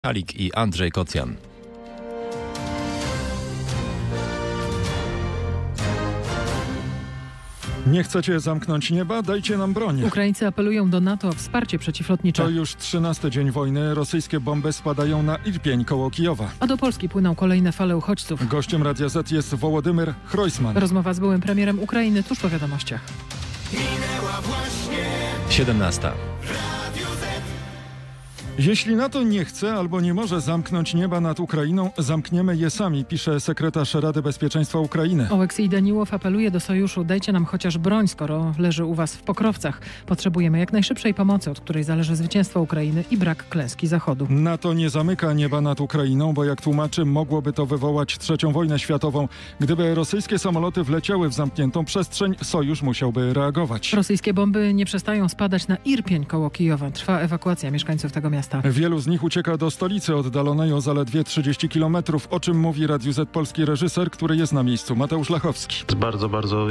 Halik i Andrzej Kocjan. Nie chcecie zamknąć nieba? Dajcie nam broń. Ukraińcy apelują do NATO o wsparcie przeciwlotnicze. To już 13 dzień wojny. Rosyjskie bomby spadają na Irpień koło Kijowa. A do Polski płyną kolejne fale uchodźców. Gościem Radia Z jest Wołodymyr Chrojsman. Rozmowa z byłym premierem Ukrainy tuż po wiadomościach. Minęła właśnie 17. Jeśli NATO nie chce albo nie może zamknąć nieba nad Ukrainą, zamkniemy je sami, pisze sekretarz Rady Bezpieczeństwa Ukrainy. Oleksij Daniłow apeluje do sojuszu: dajcie nam chociaż broń, skoro leży u was w Pokrowcach. Potrzebujemy jak najszybszej pomocy, od której zależy zwycięstwo Ukrainy i brak klęski Zachodu. NATO nie zamyka nieba nad Ukrainą, bo jak tłumaczy, mogłoby to wywołać trzecią wojnę światową. Gdyby rosyjskie samoloty wleciały w zamkniętą przestrzeń, sojusz musiałby reagować. Rosyjskie bomby nie przestają spadać na Irpień koło Kijowa. Trwa ewakuacja mieszkańców tego miasta. Wielu z nich ucieka do stolicy oddalonej o zaledwie 30 km, o czym mówi Radiu Z polski reżyser, który jest na miejscu, Mateusz Lachowski. Jest bardzo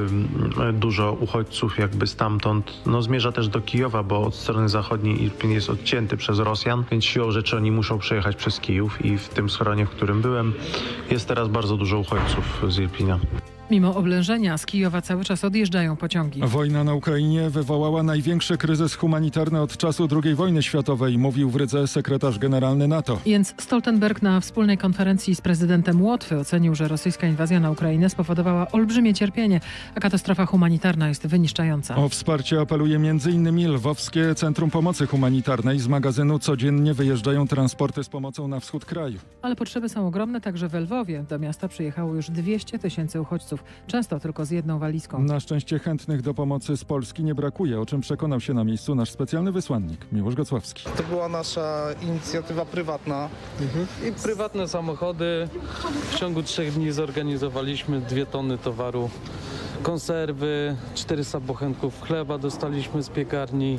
dużo uchodźców stamtąd. Zmierza też do Kijowa, bo od strony zachodniej Irpień jest odcięty przez Rosjan, więc siłą rzeczy oni muszą przejechać przez Kijów i w tym schronie, w którym byłem, jest teraz bardzo dużo uchodźców z Irpinia. Mimo oblężenia z Kijowa cały czas odjeżdżają pociągi. Wojna na Ukrainie wywołała największy kryzys humanitarny od czasu II wojny światowej, mówił w Rydze sekretarz generalny NATO. Jens Stoltenberg na wspólnej konferencji z prezydentem Łotwy ocenił, że rosyjska inwazja na Ukrainę spowodowała olbrzymie cierpienie, a katastrofa humanitarna jest wyniszczająca. O wsparcie apeluje m.in. Lwowskie Centrum Pomocy Humanitarnej. Z magazynu codziennie wyjeżdżają transporty z pomocą na wschód kraju. Ale potrzeby są ogromne także w Lwowie. Do miasta przyjechało już 200 000 uchodźców. Często tylko z jedną walizką. Na szczęście chętnych do pomocy z Polski nie brakuje, o czym przekonał się na miejscu nasz specjalny wysłannik Miłosz Gocławski. To była nasza inicjatywa prywatna. I prywatne samochody. W ciągu 3 dni zorganizowaliśmy 2 tony towaru. Konserwy, 400 bochenków chleba dostaliśmy z piekarni,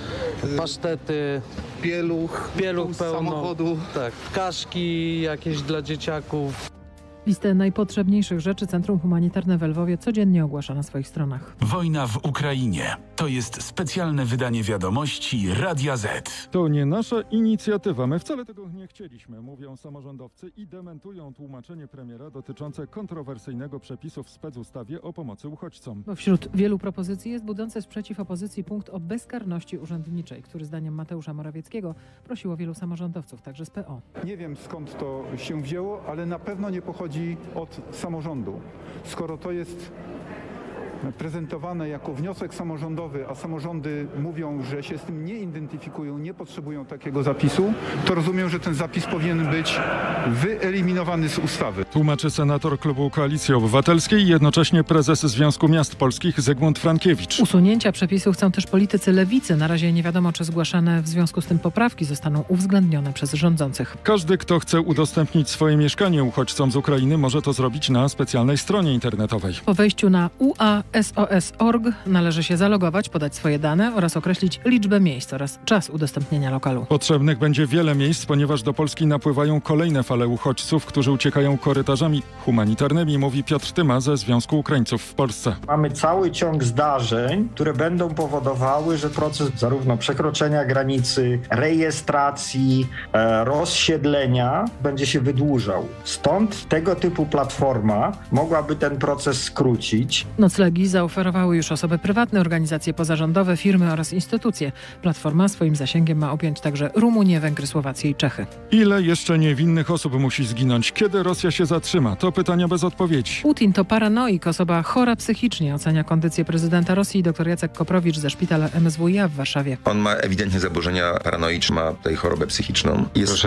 pasztety, Pieluch pełno, samochodu. tak, kaszki jakieś dla dzieciaków. Listę najpotrzebniejszych rzeczy Centrum Humanitarne w Lwowie codziennie ogłasza na swoich stronach. Wojna w Ukrainie. To jest specjalne wydanie wiadomości Radia Z. To nie nasza inicjatywa. My wcale tego nie chcieliśmy, mówią samorządowcy i dementują tłumaczenie premiera dotyczące kontrowersyjnego przepisu w specustawie o pomocy uchodźcom. Bo wśród wielu propozycji jest budzący sprzeciw opozycji punkt o bezkarności urzędniczej, który zdaniem Mateusza Morawieckiego prosiło wielu samorządowców, także z PO. Nie wiem, skąd to się wzięło, ale na pewno nie pochodzi od samorządu. Skoro to jest prezentowane jako wniosek samorządowy, a samorządy mówią, że się z tym nie identyfikują, nie potrzebują takiego zapisu, to rozumiem, że ten zapis powinien być wyeliminowany z ustawy. Tłumaczy senator klubu Koalicji Obywatelskiej i jednocześnie prezes Związku Miast Polskich Zygmunt Frankiewicz. Usunięcia przepisu chcą też politycy lewicy. Na razie nie wiadomo, czy zgłaszane w związku z tym poprawki zostaną uwzględnione przez rządzących. Każdy, kto chce udostępnić swoje mieszkanie uchodźcom z Ukrainy, może to zrobić na specjalnej stronie internetowej. Po wejściu na uasos.org należy się zalogować, podać swoje dane oraz określić liczbę miejsc oraz czas udostępnienia lokalu. Potrzebnych będzie wiele miejsc, ponieważ do Polski napływają kolejne fale uchodźców, którzy uciekają korytarzami humanitarnymi, mówi Piotr Tyma ze Związku Ukraińców w Polsce. Mamy cały ciąg zdarzeń, które będą powodowały, że proces zarówno przekroczenia granicy, rejestracji, rozsiedlenia będzie się wydłużał. Stąd tego typu platforma mogłaby ten proces skrócić. Noclegi zaoferowały już osoby prywatne, organizacje pozarządowe, firmy oraz instytucje. Platforma swoim zasięgiem ma objąć także Rumunię, Węgry, Słowację i Czechy. Ile jeszcze niewinnych osób musi zginąć? Kiedy Rosja się zatrzyma? To pytania bez odpowiedzi. Putin to paranoik, osoba chora psychicznie, ocenia kondycję prezydenta Rosji dr Jacek Koprowicz ze szpitala MSWiA w Warszawie. On ma ewidentnie zaburzenia paranoiczne, ma tutaj chorobę psychiczną.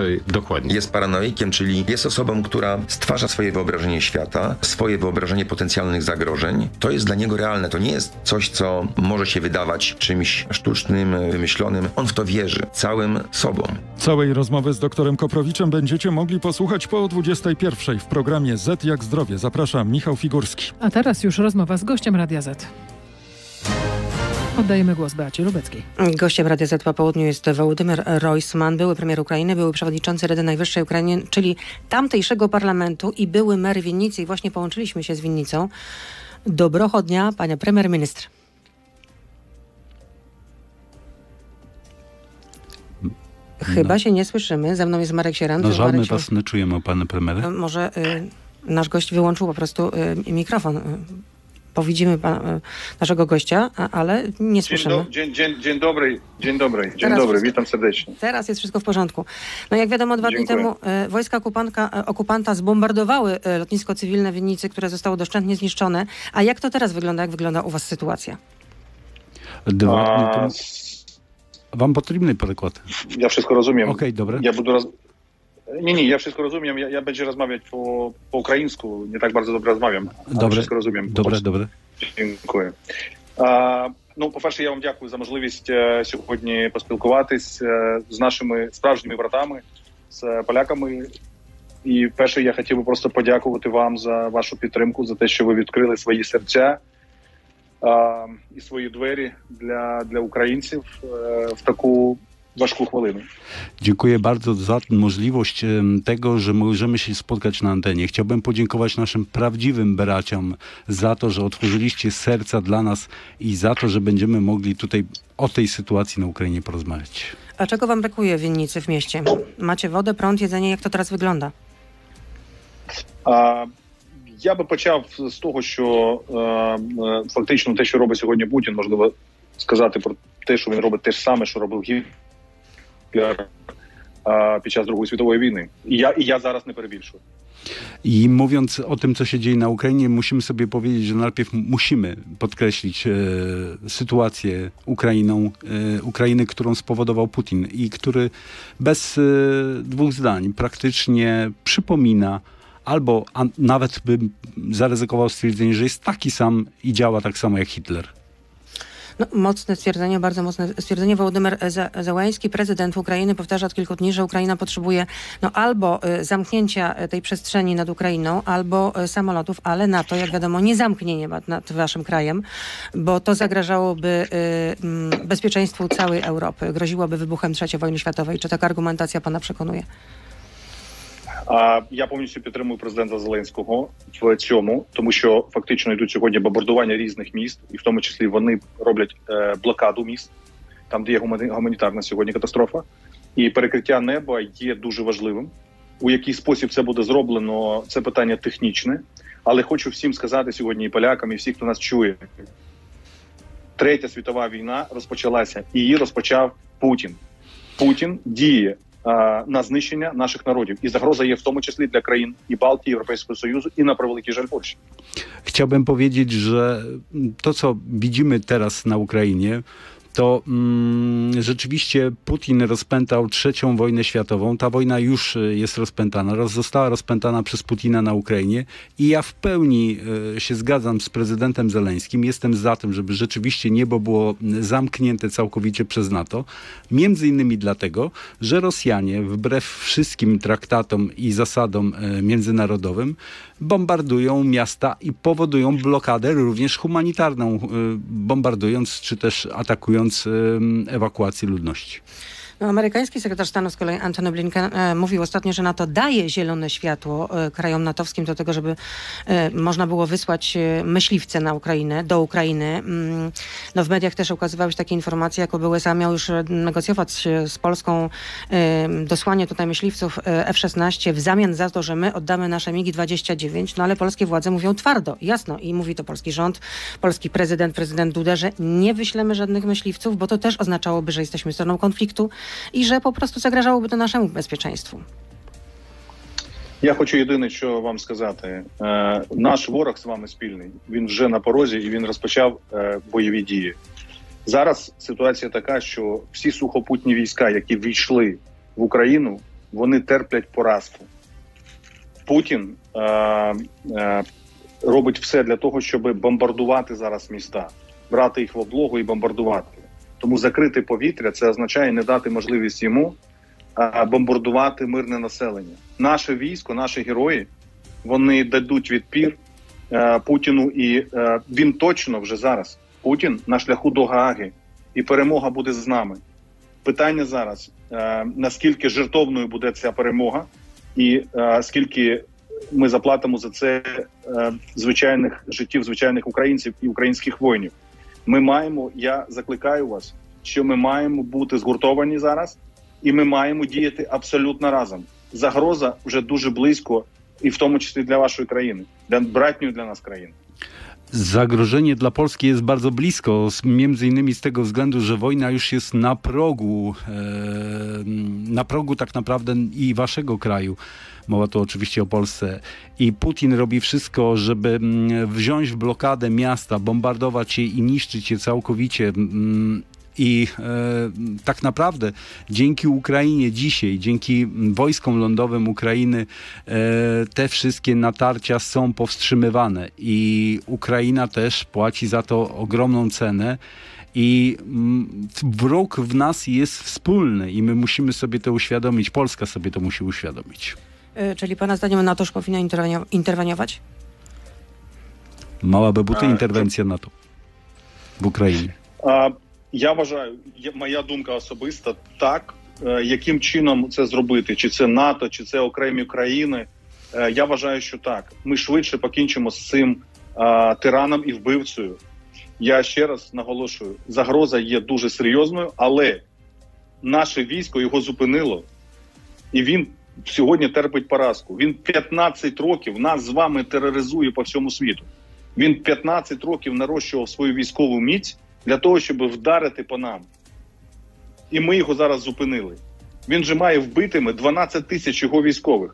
Jest paranoikiem, czyli jest osobą, która stwarza swoje wyobrażenie świata, swoje wyobrażenie potencjalnych zagrożeń. To jest dla niego realne. To nie jest coś, co może się wydawać czymś sztucznym, wymyślonym. On w to wierzy całym sobą. Całej rozmowy z doktorem Koprowiczem będziecie mogli posłuchać po 21:00 w programie Z jak zdrowie. Zapraszam, Michał Figurski. A teraz już rozmowa z gościem Radia Z. Oddajemy głos Beacie Lubeckiej. Gościem Radia Z po południu jest Wołodymyr Chrojsman, były premier Ukrainy, były przewodniczący Rady Najwyższej Ukrainy, czyli tamtejszego parlamentu i były mer Winnicy i właśnie połączyliśmy się z Winnicą. Доброго дня, panie premier ministr. Chyba się nie słyszymy. Ze mną jest Marek Sieran. No żal, my was nie czujemy, panie premierze. Może nasz gość wyłączył po prostu mikrofon. Widzimy naszego gościa, ale nie słyszymy. Dzień dobry, witam serdecznie. Teraz jest wszystko w porządku. No jak wiadomo, 2 dni temu wojska okupanta zbombardowały lotnisko cywilne w Winnicy, które zostało doszczętnie zniszczone. A jak to teraz wygląda? Jak wygląda u was sytuacja? Вам потрібний переклад? Ja wszystko rozumiem. Okej, dobre. Ja wszystko rozumiem. Ja będę rozmawiać po українську. Nie tak bardzo dobrze rozmawiam. Добре. Wszystko rozumiem. Добре. Дякую. По-перше, я вам дякую за можливість сьогодні поспілкуватись з нашими справжніми братами, з поляками. І перше, я хотів би просто подякувати вам за вашу підтримку, за те, що ви відкрили свої серця і свої двері для українців в таку важку chwilę. Dziękuję bardzo za możliwość tego, że możemy się spotkać na antenie. Chciałbym podziękować naszym prawdziwym braciom za to, że otworzyliście serca dla nas i za to, że będziemy mogli tutaj o tej sytuacji na Ukrainie porozmawiać. A czego wam brakuje w Winnicy, w mieście? Macie wodę, prąd, jedzenie? Jak to teraz wygląda? Я би почав з того, що фактично те, що робить сьогодні Путін, можливо сказати про те, що він робить те ж саме, що робив Гітлер під час Другої світової війни. І я зараз не перебільшую. I mówiąc o tym, co się dzieje na Ukrainie, musimy sobie powiedzieć, że najpierw musimy podkreślić sytuację Ukrainy, którą spowodował Putin i który bez dwóch zdań praktycznie przypomina albo nawet bym zaryzykował stwierdzenie, że jest taki sam i działa tak samo jak Hitler. No, mocne stwierdzenie, bardzo mocne stwierdzenie. Wołodymyr Zełenski, prezydent Ukrainy, powtarza od kilku dni, że Ukraina potrzebuje albo zamknięcia tej przestrzeni nad Ukrainą, albo samolotów, ale NATO, jak wiadomo, nie zamknie nieba nad waszym krajem, bo to zagrażałoby bezpieczeństwu całej Europy, groziłoby wybuchem III wojny światowej. Czy taka argumentacja pana przekonuje? Я повністю підтримую президента Зеленського в цьому, тому що фактично йдуть сьогодні бомбардування різних міст, і в тому числі вони роблять блокаду міст, там, де є гуманітарна сьогодні катастрофа. І перекриття неба є дуже важливим. У який спосіб це буде зроблено, це питання технічне. Але хочу всім сказати сьогодні і полякам, і всі, хто нас чує. Третя світова війна розпочалася, і її розпочав Путін. Путін діє на знищення наших народів. І загроза є в тому числі для країн і Балтії, Європейського Союзу i na prewelki żal Polski. Chciałbym powiedzieć, że to, co widzimy teraz na Ukrainie, to rzeczywiście Putin rozpętał III wojnę światową. Ta wojna już jest rozpętana, została rozpętana przez Putina na Ukrainie i ja w pełni się zgadzam z prezydentem Zeleńskim. Jestem za tym, żeby rzeczywiście niebo było zamknięte całkowicie przez NATO. Między innymi dlatego, że Rosjanie wbrew wszystkim traktatom i zasadom międzynarodowym bombardują miasta i powodują blokadę również humanitarną, bombardując czy też atakując ewakuację ludności. No, amerykański sekretarz stanu z kolei Antony Blinken mówił ostatnio, że NATO daje zielone światło krajom natowskim do tego, żeby można było wysłać myśliwce na Ukrainę, do Ukrainy. No, w mediach też ukazywały się takie informacje, jakoby USA miał już negocjować z Polską dosłanie tutaj myśliwców F-16 w zamian za to, że my oddamy nasze MiG-29, no ale polskie władze mówią twardo, jasno i mówi to polski rząd, polski prezydent Duda, że nie wyślemy żadnych myśliwców, bo to też oznaczałoby, że jesteśmy stroną konfliktu і że po prostu zagrażałoby to naszemu bezpieczeństwu. Я хочу єдине, що вам сказати. Наш ворог з вами спільний. Він вже на порозі і він розпочав бойові дії. Зараз ситуація така, що всі сухопутні війська, які війшли в Україну, вони терплять поразку. Путін робить все для того, щоб бомбардувати зараз міста, брати їх в облогу і бомбардувати. Тому закрити повітря – це означає не дати можливість йому бомбардувати мирне населення. Наше військо, наші герої, вони дадуть відпір Путіну і він точно вже зараз, Путін на шляху до Гааги і перемога буде з нами. Питання зараз, наскільки жертовною буде ця перемога і скільки ми заплатимо за це звичайних життів, звичайних українців і українських воїнів. Ми маємо, я закликаю вас, що ми маємо бути згуртовані зараз і ми маємо діяти абсолютно разом. Загроза вже дуже близько, і в тому числі для вашої країни, для братньої для нас країни. Zagrożenie dla Polski jest bardzo blisko, między innymi z tego względu, że wojna już jest na progu tak naprawdę i waszego kraju. Mowa tu oczywiście o Polsce. I Putin robi wszystko, żeby wziąć w blokadę miasta, bombardować je i niszczyć je całkowicie. I tak naprawdę dzięki Ukrainie dzisiaj, dzięki wojskom lądowym Ukrainy te wszystkie natarcia są powstrzymywane i Ukraina też płaci za to ogromną cenę. I wróg w nas jest wspólny i my musimy sobie to uświadomić. Polska sobie to musi uświadomić. Czyli pana zdaniem NATO już powinna interweniować? Mała by бути інтервенція НАТО в Україні. Я вважаю, моя думка особиста, так, яким чином це зробити, чи це НАТО, чи це окремі країни, я вважаю, що так. Ми швидше покінчимо з цим тираном і вбивцею. Я ще раз наголошую, загроза є дуже серйозною, але наше військо його зупинило, і він сьогодні терпить поразку. Він 15 років нас з вами тероризує по всьому світу. Він 15 років нарощував свою військову міць для того, щоб вдарити по нам. І ми його зараз зупинили. Він же має вбитими 12 тисяч його військових.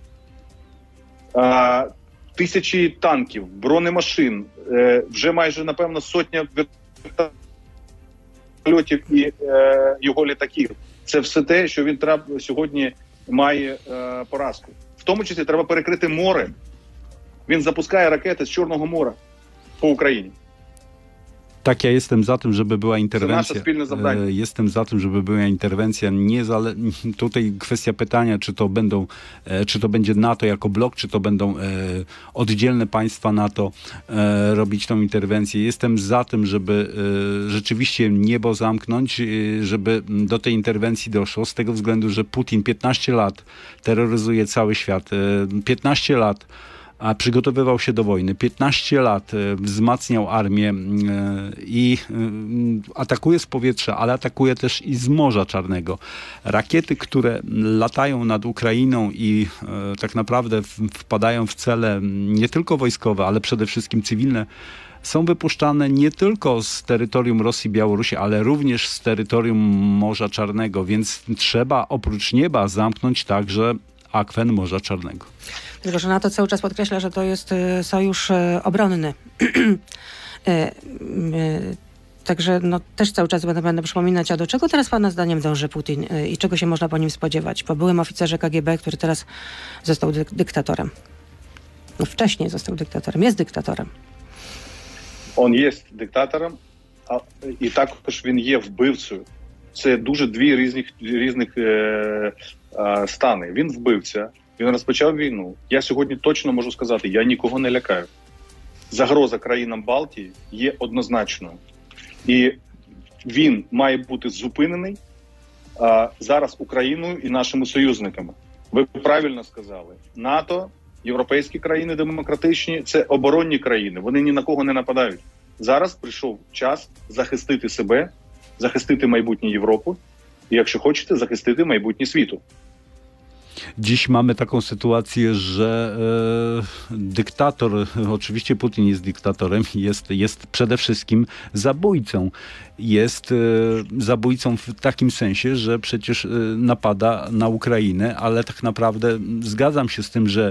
Тисячі танків, бронемашин, вже майже, напевно, сотня вертольотів і його літаків. Це все те, що він сьогодні має поразку. В тому числі треба перекрити море. Він запускає ракети з Чорного моря по Україні. Tak, ja jestem za tym, żeby była interwencja. To nasze wspólne zadanie. Jestem za tym, żeby była interwencja. Tutaj kwestia pytania, czy to będzie NATO jako blok, czy to będą oddzielne państwa NATO robić tą interwencję. Jestem za tym, żeby rzeczywiście niebo zamknąć, żeby do tej interwencji doszło, z tego względu, że Putin 15 lat terroryzuje cały świat. 15 lat a przygotowywał się do wojny. 15 lat wzmacniał armię i atakuje z powietrza, ale atakuje też i z Morza Czarnego. Rakiety, które latają nad Ukrainą i tak naprawdę wpadają w cele nie tylko wojskowe, ale przede wszystkim cywilne, są wypuszczane nie tylko z terytorium Rosji i Białorusi, ale również z terytorium Morza Czarnego, więc trzeba oprócz nieba zamknąć także akwen Morza Czarnego. Tylko że NATO cały czas podkreśla, że to jest sojusz obronny. Także też cały czas będę przypominać, a do czego teraz pana zdaniem dąży Putin i czego się można po nim spodziewać? Po byłym oficerze KGB, który teraz został dyktatorem. Wcześniej został dyktatorem, jest dyktatorem. Он є диктатором, і також він є вбивцею. Це дуже дві різних стани. Він вбивця, він розпочав війну. Я сьогодні точно можу сказати, я нікого не лякаю. Загроза країнам Балтії є однозначною. І він має бути зупинений зараз Україною і нашими союзниками. Ви правильно сказали. НАТО, європейські країни демократичні – це оборонні країни. Вони ні на кого не нападають. Зараз прийшов час захистити себе, захистити майбутнє Європи і, якщо хочете, захистити майбутнє світу. Dziś mamy taką sytuację, że dyktator, oczywiście Putin jest dyktatorem, jest przede wszystkim zabójcą. Jest zabójcą w takim sensie, że przecież napada na Ukrainę, ale tak naprawdę zgadzam się z tym, że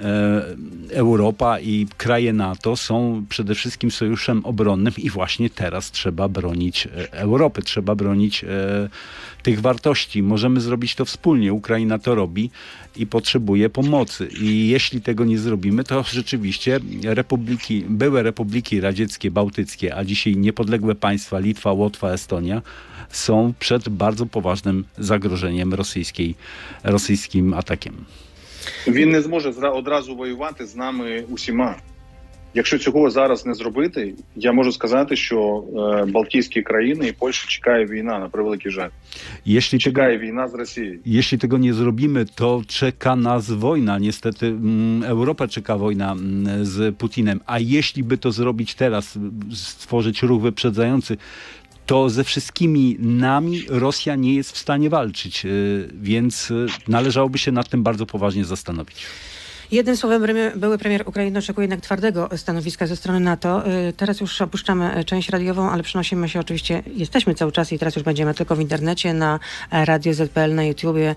Europa i kraje NATO są przede wszystkim sojuszem obronnym i właśnie teraz trzeba bronić Europy, trzeba bronić tych wartości. Możemy zrobić to wspólnie. Ukraina to robi i potrzebuje pomocy. I jeśli tego nie zrobimy, to rzeczywiście były republiki radzieckie, bałtyckie, a dzisiaj niepodległe państwa Litwa, Łotwa, Estonia są przed bardzo poważnym zagrożeniem rosyjskim atakiem. Він не зможе одразу воювати з нами усіма. Якщо цього зараз не зробити, я можу сказати, що Балтійські країни і Польща чекає війна, на превеликий жаль. Czekає wojna z Rosji. Jeśli tego nie zrobimy, to czeka nas wojna. Niestety Europę czeka wojna z Putinem. A jeśli by to zrobić teraz, stworzyć ruch wyprzedzający, to ze wszystkimi nami Rosja nie jest w stanie walczyć, więc należałoby się nad tym bardzo poważnie zastanowić. Jednym słowem, były premier Ukrainy oczekuje jednak twardego stanowiska ze strony NATO. Teraz już opuszczamy część radiową, ale przenosimy się oczywiście, jesteśmy cały czas i teraz już będziemy tylko w internecie, na Radio ZPL, na YouTubie,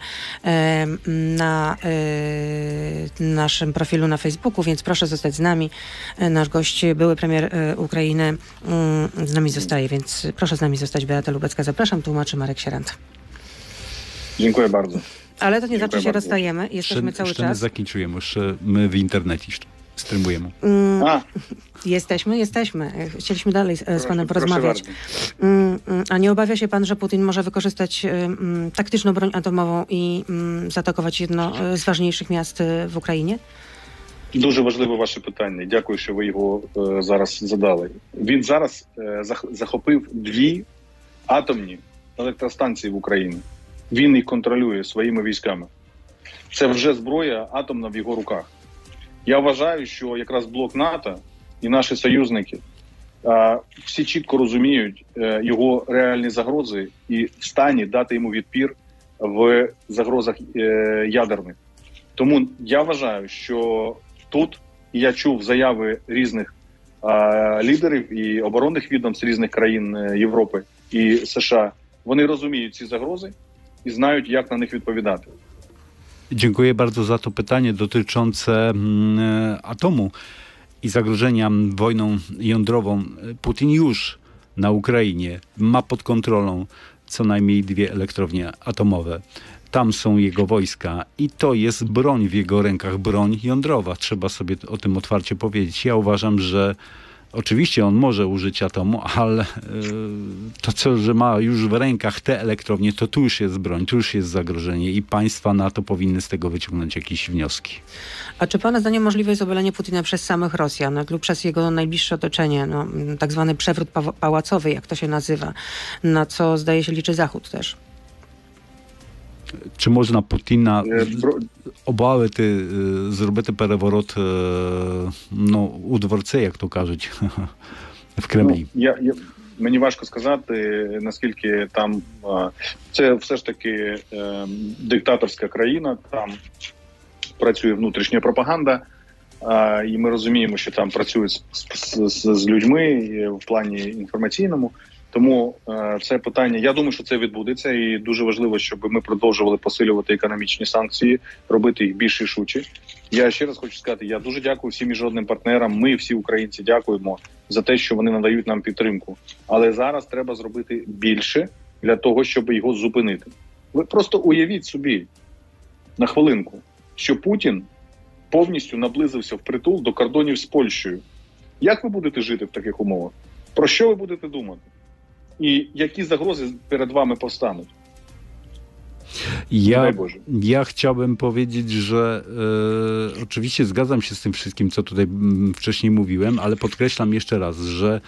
na naszym profilu na Facebooku, więc proszę zostać z nami. Nasz gość, były premier Ukrainy, z nami zostaje, więc proszę z nami zostać. Beata Lubecka, zapraszam, tłumaczy Marek Sierant. Dziękuję bardzo. Ale to nie znaczy, że się rozstajemy. Jesteśmy cały czas. Nie zakończyłem, już my w internecie streamujemy. Jesteśmy. Chcieliśmy dalej z panem porozmawiać. A nie obawia się pan, że Putin może wykorzystać taktyczną broń atomową i zaatakować jedno z ważniejszych miast w Україні? Дуже важливе ваше питання. Дякую, що ви його зараз задали. Він зараз захопив 2 атомні електростанції в Україні. Він їх контролює своїми військами. Це вже зброя атомна в його руках. Я вважаю, що якраз блок НАТО і наші союзники всі чітко розуміють його реальні загрози і в стані дати йому відпір в загрозах ядерних. Тому я вважаю, що тут, і я чув заяви різних лідерів і оборонних відомств різних країн Європи і США, вони розуміють ці загрози i znają, jak na nich odpowiadać. Dziękuję bardzo za to pytanie dotyczące atomu i zagrożenia wojną jądrową. Putin już na Ukrainie ma pod kontrolą co najmniej 2 elektrownie atomowe. Tam są jego wojska i to jest broń w jego rękach, broń jądrowa. Trzeba sobie o tym otwarcie powiedzieć. Ja uważam, że oczywiście on może użyć atomu, ale to, że ma już w rękach te elektrownie, to tu już jest broń, tu już jest zagrożenie i państwa NATO powinny z tego wyciągnąć jakieś wnioski. A czy pana zdaniem możliwe jest obalenie Putina przez samych Rosjan lub przez jego najbliższe otoczenie, tak zwany przewrót pałacowy, jak to się nazywa, na co zdaje się liczy Zachód też? Чи можна Путіна обавити, зробити переворот у дворці, як то кажуть, в Кремлі? Мені важко сказати, наскільки там це все ж таки диктаторська країна, там працює внутрішня пропаганда, і ми розуміємо, що там працюють з людьми в плані інформаційному. Тому це питання, я думаю, що це відбудеться, і дуже важливо, щоб ми продовжували посилювати економічні санкції, робити їх більш рішучі. Я ще раз хочу сказати, я дуже дякую всім міжнародним партнерам, ми всі українці дякуємо за те, що вони надають нам підтримку. Але зараз треба зробити більше для того, щоб його зупинити. Ви просто уявіть собі на хвилинку, що Путін повністю наблизився впритул до кордонів з Польщею. Як ви будете жити в таких умовах? Про що ви будете думати? I jakie zagrozy przed wami powstaną? Ja chciałbym powiedzieć, że oczywiście zgadzam się z tym wszystkim, co tutaj wcześniej mówiłem, ale podkreślam jeszcze raz, że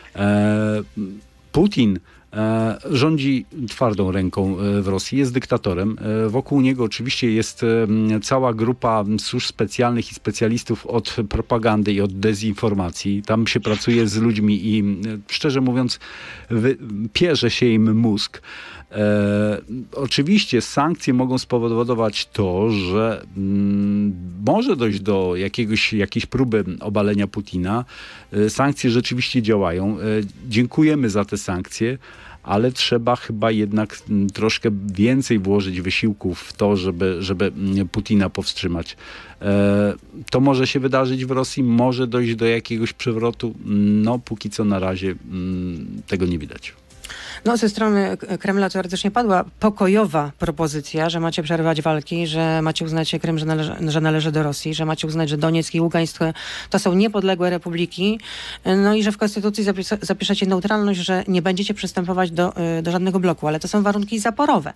Putin rządzi twardą ręką w Rosji, jest dyktatorem. Wokół niego oczywiście jest cała grupa służb specjalnych i specjalistów od propagandy i od dezinformacji. Tam się pracuje z ludźmi i szczerze mówiąc pierze się im mózg. Oczywiście sankcje mogą spowodować to, że może dojść do jakiejś próby obalenia Putina. Sankcje rzeczywiście działają. Dziękujemy za te sankcje, ale trzeba chyba jednak troszkę więcej włożyć wysiłków w to, żeby Putina powstrzymać. To może się wydarzyć w Rosji, może dojść do jakiegoś przewrotu. No póki co na razie tego nie widać. No, ze strony Kremla teoretycznie padła pokojowa propozycja, że macie przerwać walki, że macie uznać Krym, że należy do Rosji, że macie uznać, że Donieck i Ługańsk to są niepodległe republiki, no i że w konstytucji zapiszecie neutralność, że nie będziecie przystępować do żadnego bloku, ale to są warunki zaporowe.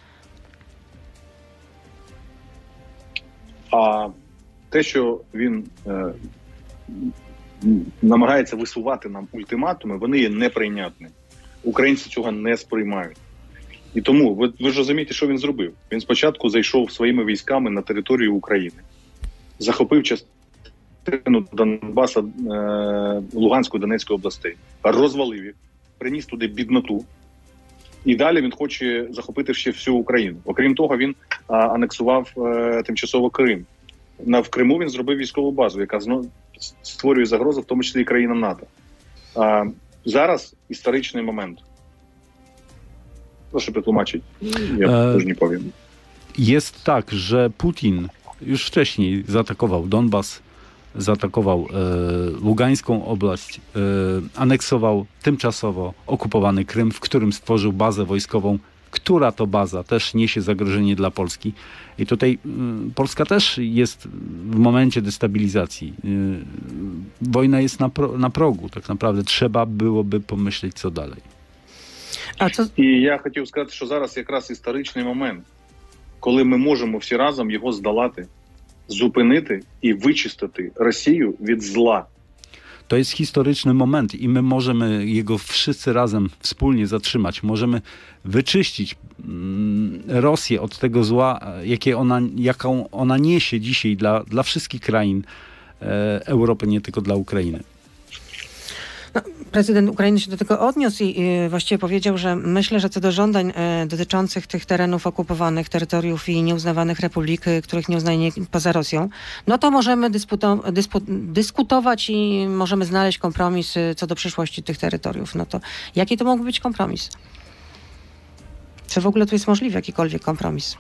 А те, що він намагається висувати нам ультиматуми, вони є неприйнятні. Українці цього не сприймають. І тому, ви ж розумієте, що він зробив? Він спочатку зайшов своїми військами на територію України, захопив частину Донбаса, Луганської, Донецької областей, розвалив їх, приніс туди бідноту. І далі він хоче захопити ще всю Україну. Окрім того, він анексував тимчасово Крим. В Криму він зробив військову базу, яка створює загрозу, в тому числі і країнам НАТО. Зараз історичний момент. Proszę wytłumaczyć. Ja też nie powiem. Jest tak, że Putin już wcześniej zaatakował Donbas, zaatakował Lugańską oblast, aneksował tymczasowo okupowany Krym, w którym stworzył bazę wojskową, która to baza też niesie zagrożenie dla Polski. I tutaj Polska też jest w momencie destabilizacji. Wojna jest na progu. Tak naprawdę trzeba byłoby pomyśleć, co dalej. І я хотів сказати, що зараз якраз історичний момент, коли ми можемо всі разом його здолати, zupynyty i wyczystити Rosję від zła. To jest historyczny moment i my możemy jego wszyscy razem wspólnie zatrzymać. Możemy wyczyścić Rosję od tego zła, jaką ona niesie dzisiaj dla wszystkich krain Europy, nie tylko dla Ukrainy. No, prezydent Ukrainy się do tego odniósł i właściwie powiedział, że myślę, że co do żądań dotyczących tych terenów okupowanych, terytoriów i nieuznawanych republik, których nie uznaje poza Rosją, no to możemy dyskutować i możemy znaleźć kompromis co do przyszłości tych terytoriów. No to jaki to mógł być kompromis? Czy w ogóle tu jest możliwy jakikolwiek kompromis?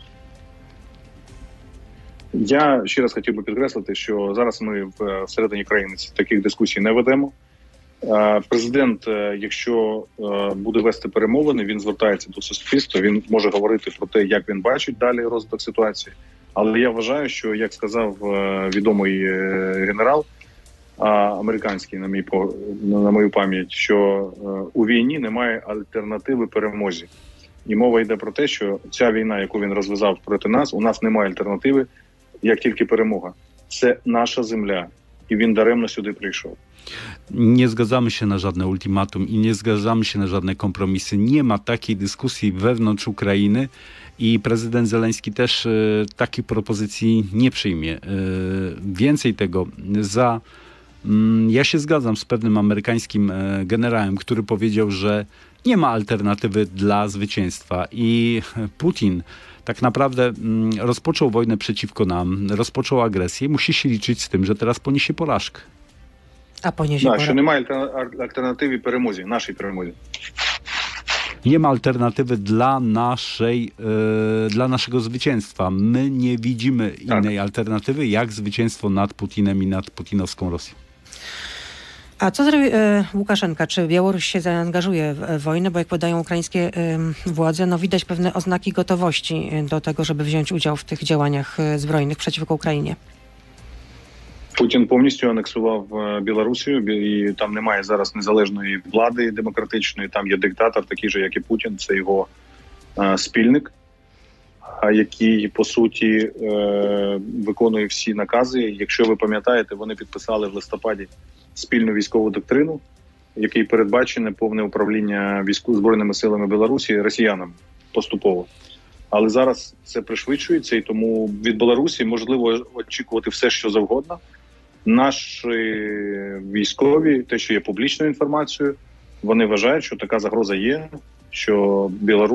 Я ще раз хотів би підкреслити, що зараз ми всередині країни таких дискусій не ведемо. Президент, якщо буде вести перемовини, він звертається до суспільства, він може говорити про те, як він бачить далі розвиток ситуації. Але я вважаю, що, як сказав відомий генерал американський, на мою пам'ять, що у війні немає альтернативи перемозі. І мова йде про те, що ця війна, яку він розв'язав проти нас, у нас немає альтернативи, як тільки перемога. Це наша земля, і він даремно сюди прийшов. Nie zgadzamy się na żadne ultimatum i nie zgadzamy się na żadne kompromisy. Nie ma takiej dyskusji wewnątrz Ukrainy i prezydent Zełenski też takiej propozycji nie przyjmie. Więcej tego, ja się zgadzam z pewnym amerykańskim generałem, który powiedział, że nie ma alternatywy dla zwycięstwa i Putin tak naprawdę rozpoczął wojnę przeciwko nam, rozpoczął agresję, musi się liczyć z tym, że teraz poniesie porażkę. Що немає альтернативи перемозі, нашій перемозі. Nie ma alternatywy dla naszego zwycięstwa. My nie widzimy innej alternatywy, jak zwycięstwo nad Putinem i nad putinowską Rosją. A co zrobi Łukaszenka? Czy Białoruś się zaangażuje w wojnę? Bo jak podają ukraińskie władze, no widać pewne oznaki gotowości do tego, żeby wziąć udział w tych działaniach zbrojnych przeciwko Ukrainie. Путін повністю анексував Білорусію, і там немає зараз незалежної влади демократичної, там є диктатор, такий же, як і Путін, це його спільник, який, по суті, виконує всі накази. Якщо ви пам'ятаєте, вони підписали в листопаді спільну військову доктрину, який передбачене повне управління Збройними силами Білорусі росіянам поступово. Але зараз це пришвидшується, і тому від Білорусі можливо очікувати все, що завгодно. Наші військові, те, що є публічною інформацією, вони вважають, що така загроза є, що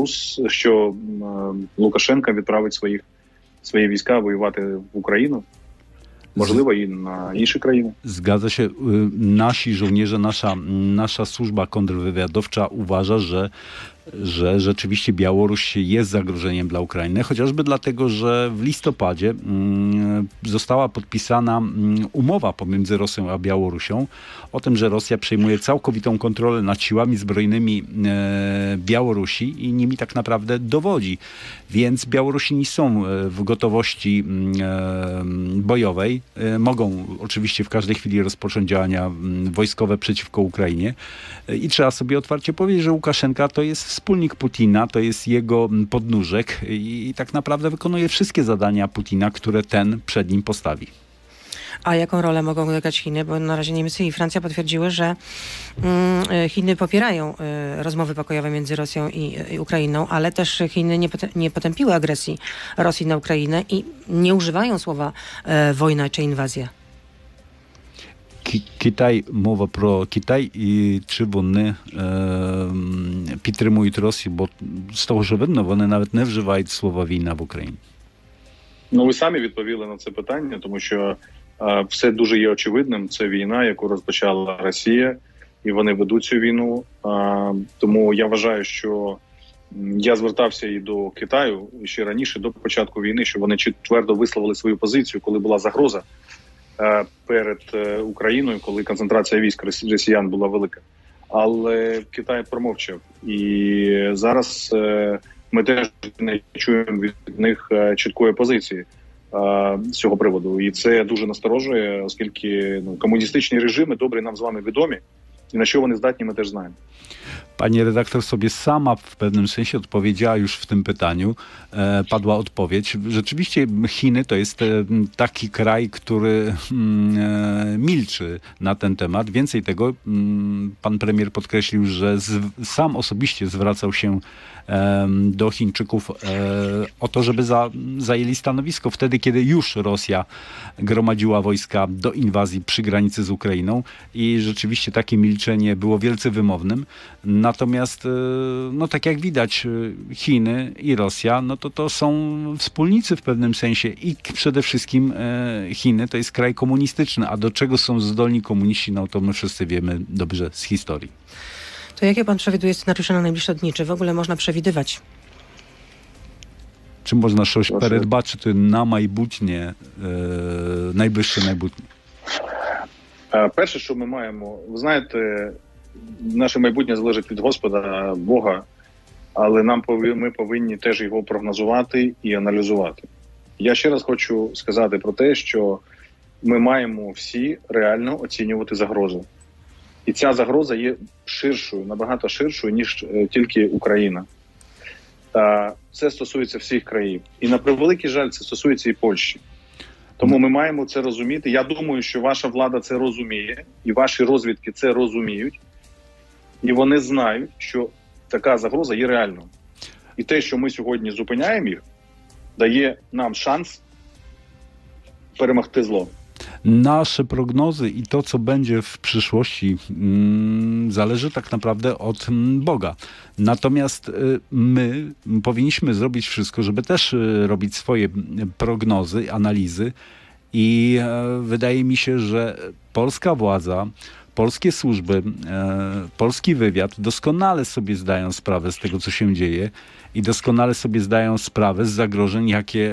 Лукашенко відправить свої війська воювати в Україну. Możliwe i na inne krainy. Zgadza się. Nasi żołnierze, nasza służba kontrwywiadowcza uważa, że rzeczywiście Białoruś jest zagrożeniem dla Ukrainy, chociażby dlatego, że w listopadzie została podpisana umowa pomiędzy Rosją a Białorusią o tym, że Rosja przejmuje całkowitą kontrolę nad siłami zbrojnymi Białorusi i nimi tak naprawdę dowodzi. Więc Białorusini są w gotowości bojowej. Mogą oczywiście w każdej chwili rozpocząć działania wojskowe przeciwko Ukrainie. I trzeba sobie otwarcie powiedzieć, że Łukaszenka to jest wspólnik Putina, to jest jego podnóżek i tak naprawdę wykonuje wszystkie zadania Putina, które ten przed nim postawi. A jaką rolę mogą grać Chiny? Bo na razie Niemcy i Francja potwierdziły, że Chiny popierają rozmowy pokojowe między Rosją i Ukrainą, ale też Chiny nie potępiły agresji Rosji na Ukrainę i nie używają słowa wojna czy inwazja. Китай, мова про Китай, і чи вони підтримують Росію, бо з того, що видно, вони навіть не вживають слова «війна» в Україні. Ну, ви самі відповіли на це питання, тому що все дуже є очевидним. Це війна, яку розпочала Росія, і вони ведуть цю війну. Тому я вважаю, що я звертався і до Китаю ще раніше, до початку війни, що вони твердо висловили свою позицію, коли була загроза перед Україною, коли концентрація військ росіян була велика. Але Китай промовчав. І зараз ми теж не чуємо від них чіткої позиції з цього приводу. І це дуже насторожує, оскільки комуністичні режими добре нам з вами відомі. I na co one zdatni, my też znamy. Pani redaktor sobie sama w pewnym sensie odpowiedziała już w tym pytaniu. Padła odpowiedź. Rzeczywiście Chiny to jest taki kraj, który milczy na ten temat. Więcej tego, pan premier podkreślił, że sam osobiście zwracał się do Chińczyków o to, żeby zajęli stanowisko wtedy, kiedy już Rosja gromadziła wojska do inwazji przy granicy z Ukrainą i rzeczywiście takie milczenie było wielce wymownym. Natomiast, no tak jak widać, Chiny i Rosja, no to są wspólnicy w pewnym sensie i przede wszystkim Chiny to jest kraj komunistyczny, a do czego są zdolni komuniści, no to my wszyscy wiemy dobrze z historii. To jakie pan przewiduje scenariusze na najbliższe dni? Czy w ogóle można przewidywać? Чи можна щось передбачити на майбутнє, найближче майбутнє? Перше, що ми маємо, ви знаєте, наше майбутнє залежить від Господа, Бога, але ми повинні теж його прогнозувати і аналізувати. Я ще раз хочу сказати про те, що ми маємо всі реально оцінювати загрозу. І ця загроза є ширшою, набагато ширшою, ніж тільки Україна. Це стосується всіх країн. І на превеликий жаль, це стосується і Польщі. Тому ми маємо це розуміти. Я думаю, що ваша влада це розуміє, і ваші розвідки це розуміють. І вони знають, що така загроза є реальною. І те, що ми сьогодні зупиняємо їх, дає нам шанс перемогти зло. Nasze prognozy i to, co będzie w przyszłości, zależy tak naprawdę od Boga. Natomiast my powinniśmy zrobić wszystko, żeby też robić swoje prognozy, analizy i wydaje mi się, że polska władza, polskie służby, polski wywiad doskonale sobie zdają sprawę z tego, co się dzieje i doskonale sobie zdają sprawę z zagrożeń, jakie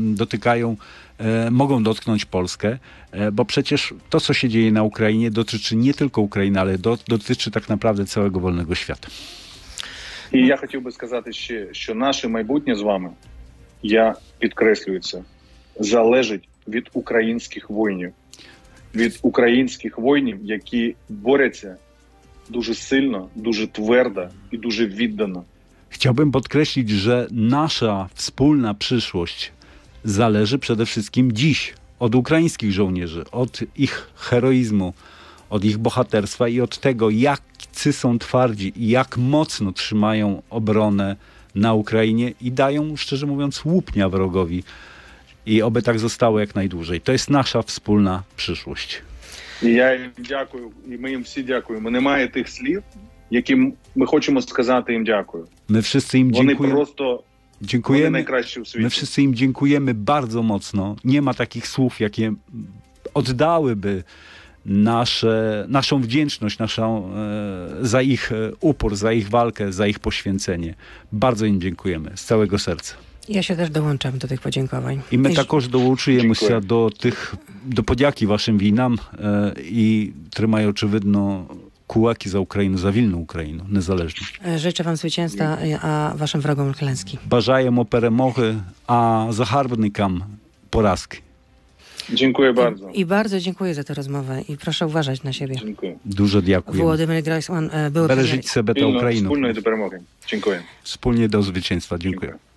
mogą dotknąć Polskę, bo przecież to, co się dzieje na Ukrainie, dotyczy nie tylko Ukrainy, ale dotyczy tak naprawdę całego wolnego świata. І я хотів би сказати ще, що наше майбутнє з вами, я підкреслюю це, залежить від українських воїнів. Від українських воїнів, які борються дуже сильно, дуже твердо і дуже віддано. Chciałbym podkreślić, że nasza wspólna przyszłość zależy przede wszystkim dziś od ukraińskich żołnierzy, od ich heroizmu, od ich bohaterstwa i od tego, jacy są twardzi i jak mocno trzymają obronę na Ukrainie i dają, szczerze mówiąc, łupnia wrogowi. І оби так zostało як najdłużej. To jest nasza wspólna przyszłość. І я їм дякую, і ми їм всі дякуємо. Немає тих слів, які ми хочемо сказати їм дякую. My wszyscy im Вони dziękujemy. просто вони найкращі у світі. My wszyscy im dziękujemy bardzo mocno. Nie ma takich słów, jakie oddałyby naszą wdzięczność za ich upór, za ich walkę, za ich poświęcenie. Bardzo im dziękujemy z całego serca. Ja się też dołączam do tych podziękowań. І ми також долучуємося до подяки вашим війнам і тримаю, очевидно, кулаки за Україну, за вільну Україну, незалежну. Życzę wam zwycięstwa, a waszym wrogom klęski. Бажаємо перемоги, а загарбникам поразки. Dziękuję bardzo. I bardzo dziękuję za tę rozmowę i proszę uważać na siebie. Dziękuję. Дуже дякуємо. Володимир Гройсман, były Бережіть себе та Україну. Wspólnej do перемоги. Dziękuję. Wspólnie do zwycięstwa. Dziękuję.